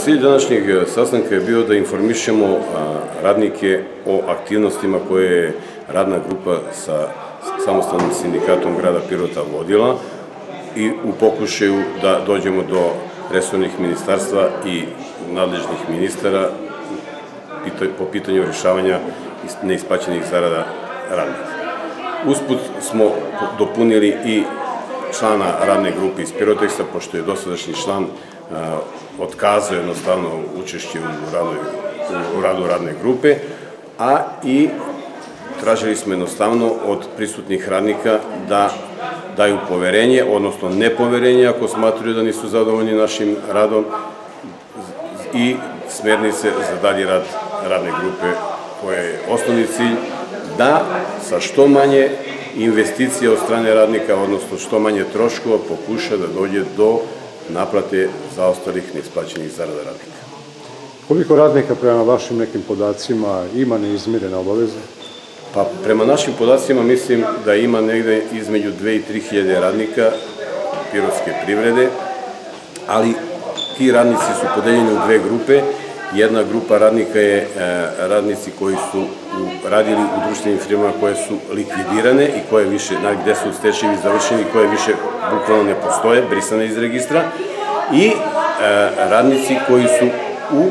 Cilj današnjeg sastanka je bio da informišemo radnike o aktivnostima koje je radna grupa sa samostalnim sindikatom grada Pirota vodila i u pokušaju da dođemo do resornih ministarstva i nadležnih ministara po pitanju rješavanja neisplaćenih zarada radnika. Usput smo dopunili i člana radne grupe iz Piroteksa, pošto je dosadašnji član otkazao jednostavno učešće u radu radne grupe, a i tražili smo jednostavno od prisutnih radnika da daju poverenje, odnosno nepoverenje ako smatruju da nisu zadovoljni našim radom i smernice za dalji rad radne grupe, koja je osnovni cilj da sa što manje investicija od strane radnika, odnosno što manje troškova, pokuša da dođe do naplate zaostalih neisplaćenih zarada radnika. Koliko radnika prema vašim nekim podacima ima neizmirene obaveze? Pa prema našim podacima mislim da ima negde između 2 i 3 hiljade radnika pirotske privrede, ali ti radnici su podeljeni u dve grupe. Jedna grupa radnika je radnici koji su radili u društvenim firmama koje su likvidirane i koje više, gde su stečajevi završeni, koje više bukvalno ne postoje, brisane iz registra, i radnici koji su u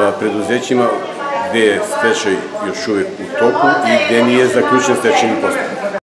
preduzećima gde je stečaj još uvek u toku i gde nije zaključen stečajni postupak.